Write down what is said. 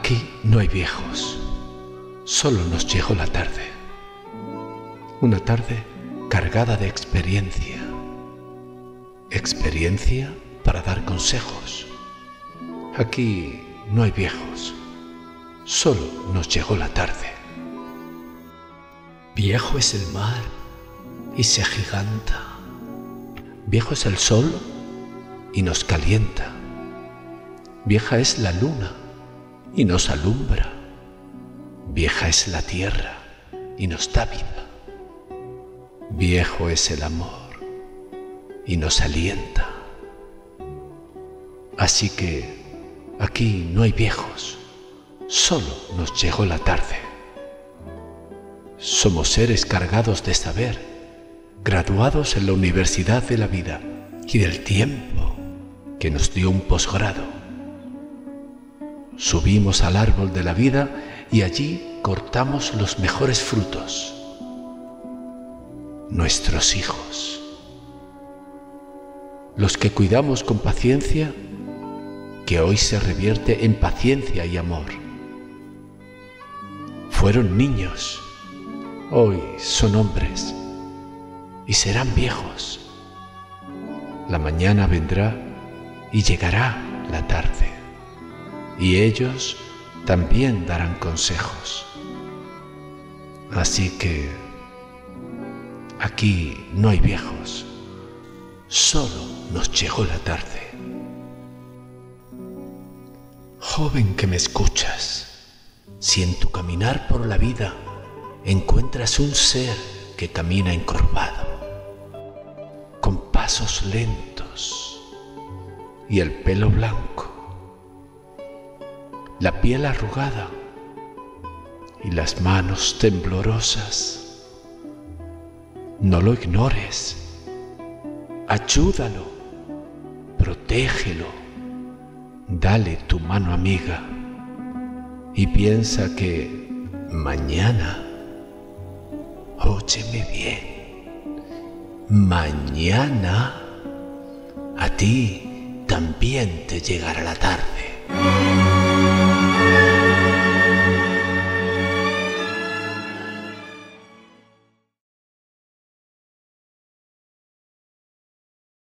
Aquí no hay viejos, solo nos llegó la tarde. Una tarde cargada de experiencia. Experiencia para dar consejos. Aquí no hay viejos, solo nos llegó la tarde. Viejo es el mar y se agiganta. Viejo es el sol y nos calienta. Vieja es la luna y nos alumbra. Vieja es la tierra y nos da vida. Viejo es el amor y nos alienta. Así que aquí no hay viejos, solo nos llegó la tarde. Somos seres cargados de saber, graduados en la Universidad de la Vida y del Tiempo, que nos dio un posgrado. Subimos al árbol de la vida y allí cortamos los mejores frutos, nuestros hijos, los que cuidamos con paciencia, que hoy se revierte en paciencia y amor. Fueron niños, hoy son hombres y serán viejos. La mañana vendrá y llegará la tarde, y ellos también darán consejos. Así que aquí no hay viejos, solo nos llegó la tarde. Joven que me escuchas, si en tu caminar por la vida encuentras un ser que camina encorvado, con pasos lentos y el pelo blanco, la piel arrugada y las manos temblorosas, no lo ignores, ayúdalo, protégelo, dale tu mano amiga y piensa que mañana, óyeme bien, mañana a ti también te llegará la tarde.